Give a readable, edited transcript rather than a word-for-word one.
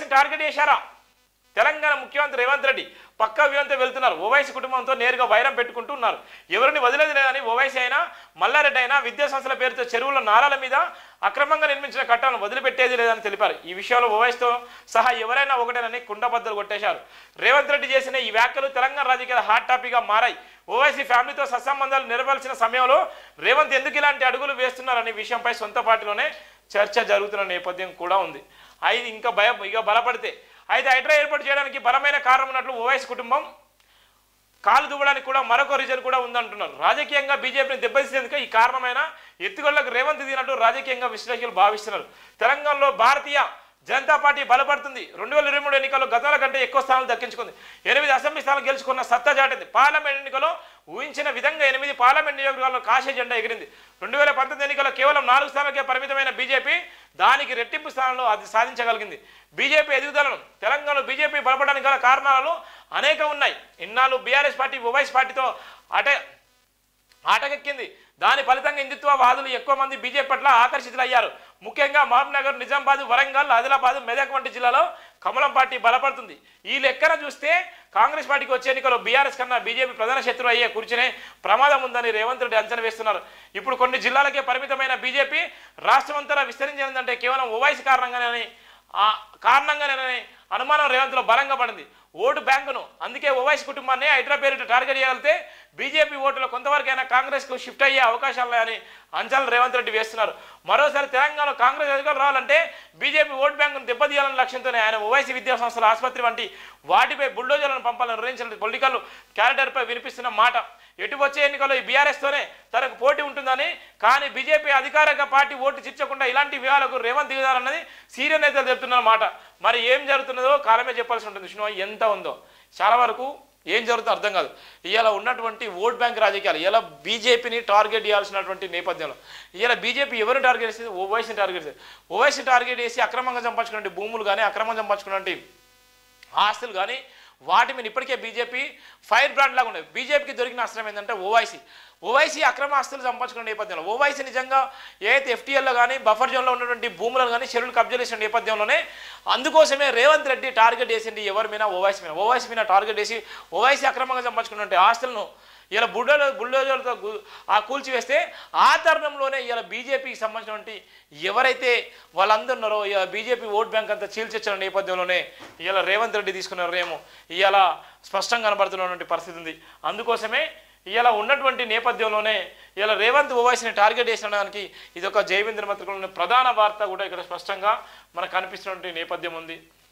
ఓవైసీని target చేశారా? తెలంగాణ ముఖ్యమంత్రి రేవంత్ రెడ్డి పక్కా వ్యూహంతో వెళ్తున్నారు. ఓవైసీ కుటుంబంతో నేరుగా వైరం పెట్టుకుంటూ ఉన్నారు. ఎవరిని వదిలేది లేదని ఓవైసీ అయినా మల్లారెడ్డి అయినా విద్యా సంస్థల పేరుతో చెరువుల నారాల మీద అక్రమంగా నిర్మించిన కట్టాలను వదిలిపెట్టేది లేదని తెలిపారు. ఈ విషయంలో ఓవైసీతో సహా ఎవరైనా ఒకటేనని కుండబద్దలు కొట్టేశారు. రేవంత్ రెడ్డి చేసిన ఈ వ్యాఖ్యలు తెలంగాణ రాజకీయాల హాట్ టాపిక్గా మారాయి. ఓవైసీ ఫ్యామిలీతో సత్సంబంధాలు నెరవేర్చిన సమయంలో రేవంత్ ఎందుకు ఇలాంటి అడుగులు వేస్తున్నారనే విషయంపై సొంత పార్టీలోనే చర్చ జరుగుతున్న నేపథ్యం కూడా ఉంది. ఇది ఇక బలపడితే అయితే హైడ్రా ఏర్పాటు చేయడానికి బలమైన కారణం ఉన్నట్లు ఓవైసీ కుటుంబం కాలు దువ్వడానికి కూడా మరొక రీజన్ కూడా ఉందంటున్నారు. రాజకీయంగా బీజేపీని దెబ్బతీసేందుకు ఈ కారణమైన ఎత్తుగడలకు రేవంత్ దిగినట్టు రాజకీయంగా విశ్లేషకులు భావిస్తున్నారు. తెలంగాణలో భారతీయ జనతా పార్టీ బలపడుతుంది. 2023 ఎన్నికల్లో గతాల కంటే ఎక్కువ స్థానాలు దక్కించుకుంది. 8 అసెంబ్లీ స్థానాలు గెలుచుకున్న సత్తా చాటింది. పార్లమెంట్ ఎన్నికల్లో ఊహించిన విధంగా 8 పార్లమెంట్ నియోజకవర్గాల్లో కాషాయ జెండా ఎగిరింది. 2019 ఎన్నికల్లో కేవలం 4 స్థానాలకే పరిమితమైన బీజేపీ దానికి రెట్టింపు స్థానంలో అది సాధించగలిగింది. బీజేపీ ఎదుగుదలను తెలంగాణలో బీజేపీ బలపడడానికి గల కారణాలు అనేకం ఉన్నాయి. ఇన్నాళ్ళు బీఆర్ఎస్ పార్టీ ఓవైసీ పార్టీతో ఆటకెక్కింది. దాని ఫలితంగా హిందుత్వవాదులు ఎక్కువ మంది బీజేపీ పట్ల ఆకర్షితులయ్యారు. ముఖ్యంగా మహబూబ్నగర్, నిజామాబాద్, వరంగల్, ఆదిలాబాద్, మెదక్ వంటి జిల్లాలో కమలం పార్టీ బలపడుతుంది. ఈ లెక్కన చూస్తే కాంగ్రెస్ పార్టీకి వచ్చే ఎన్నికల్లో బీఆర్ఎస్ కన్నా బీజేపీ ప్రధాన శత్రువు అయ్యే కూర్చునే ప్రమాదం ఉందని రేవంత్ రెడ్డి అంచనా వేస్తున్నారు. ఇప్పుడు కొన్ని జిల్లాలకే పరిమితమైన బీజేపీ రాష్ట్రమంతటా విస్తరించిందంటే కేవలం ఓవైసీ కారణంగానే అనుమానం రేవంత్లో బలంగా పడింది. ఓటు బ్యాంకును అందుకే ఓవైసీ కుటుంబాన్ని హైడ్రా పేరిట టార్గెట్ చేయగలిగితే బీజేపీ ఓటులో కొంతవరకైనా కాంగ్రెస్కు షిఫ్ట్ అయ్యే అవకాశాలున్నాయని అంచనాలు రేవంత్ రెడ్డి వేస్తున్నారు. మరోసారి తెలంగాణలో కాంగ్రెస్ అధికారులు రావాలంటే బీజేపీ ఓటు బ్యాంకును దెబ్బతీయాలనే లక్ష్యంతోనే ఆయన ఓవైసీ విద్యా సంస్థల ఆసుపత్రి వంటి వాటిపై బుల్డోజర్లను పంపాలని నిర్ణయించిన పొలిటికల్ క్యాలెండర్పై వినిపిస్తున్న మాట. ఎటు వచ్చే ఎన్నికల్లో ఈ బీఆర్ఎస్తోనే తనకు పోటీ ఉంటుందని, కానీ బీజేపీ అధికారిక పార్టీ ఓటు చిచ్చకుండా ఇలాంటి వ్యూహాలకు రేవంత్ దిగుతారన్నది సీనియర్ నేతలు చెప్తున్న మాట. మరి ఏం జరుగుతున్నదో కాలమే చెప్పాల్సి ఉంటుంది. విష్ణు ఎంత ఉందో చాలా వరకు ఏం జరుగుతుందో అర్థం కాదు. ఇలా ఉన్నటువంటి ఓట్ బ్యాంక్ రాజకీయాలు ఇలా బీజేపీని టార్గెట్ చేయాల్సినటువంటి నేపథ్యంలో ఇలా బీజేపీ ఎవరిని టార్గెట్ చేస్తుంది? ఓవైసీని టార్గెట్ చేస్తుంది. ఓవైసీని టార్గెట్ చేసి అక్రమంగా సంపాదించుకున్నటువంటి భూములు కానీ అక్రమంగా సంపాదించుకున్నటువంటి ఆస్తులు కానీ వాటి మీద ఇప్పటికే బీజేపీ ఫైర్ బ్రాండ్ లాగా ఉండేది. బీజేపీకి దొరికిన అస్త్రం ఏంటంటే ఓవైసీ అక్రమ ఆస్తులు సంపాదించుకున్న నేపథ్యంలో ఓవైసీ నిజంగా ఏదైతే ఎఫ్టీఎల్లో కానీ బఫర్ జోన్లో ఉన్నటువంటి భూములను కానీ చెరువులు కబ్జా చేసిన నేపథ్యంలోనే అందుకోసమే రేవంత్ రెడ్డి టార్గెట్ చేసింది ఎవరి మీద? ఓవైసీ మీద టార్గెట్ చేసి ఓవైసీ అక్రమంగా సంపాదించుకున్నటువంటి ఆస్తులను ఇలా బుల్డోజర్లతో కూల్చివేస్తే ఆ తరుణంలోనే ఇలా బీజేపీకి సంబంధించినటువంటి ఎవరైతే వాళ్ళందరూ ఉన్నారో ఇలా బీజేపీ ఓట్ బ్యాంక్ అంతా చీల్చొచ్చిన నేపథ్యంలోనే ఇలా రేవంత్ రెడ్డి తీసుకున్నారు రేమో ఇలా స్పష్టంగా కనబడుతున్నటువంటి పరిస్థితి ఉంది. అందుకోసమే ఇలా ఉన్నటువంటి నేపథ్యంలోనే ఇలా రేవంత్ ఓవైసీని టార్గెట్ చేసడానికి ఇదొక జైవేంద్ర పత్రికలోని ప్రధాన వార్త కూడా ఇక్కడ స్పష్టంగా మనకు కనిపిస్తున్నటువంటి నేపథ్యం ఉంది.